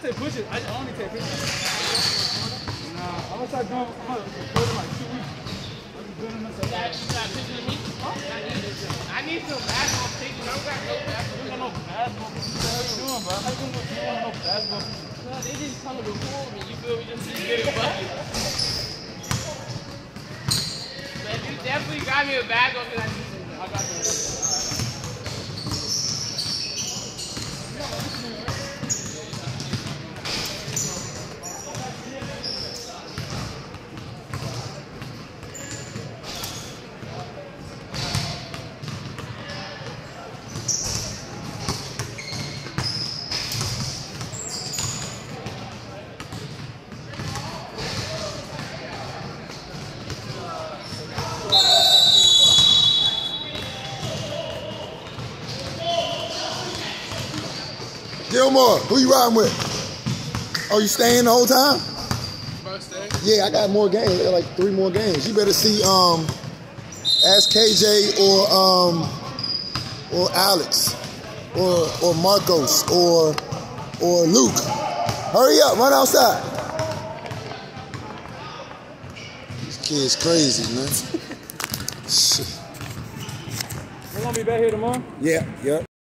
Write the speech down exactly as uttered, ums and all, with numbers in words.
take pictures. I only take pictures. Nah, I'm gonna start doing. I'm gonna record in like two weeks. I'm just doing them myself. You got, you got pictures of me? Huh? I need some. I need some basketball pictures. I don't got no basketball. You don't got no basketball pictures. What are you doing, bro? How you doing? You don't have no basketball pictures. No, they just come to record me. You feel me? Just to get a bucket. But you definitely got me a bag of it. I need some. I got some. Gilmore, who you riding with? Oh, you staying the whole time? Yeah, I got more games. I got like three more games. You better see um ask K J or um or Alex or or Marcos or or Luke. Hurry up, run outside. This kid's crazy, man. Shit. We're gonna be back here tomorrow? Yeah, yeah.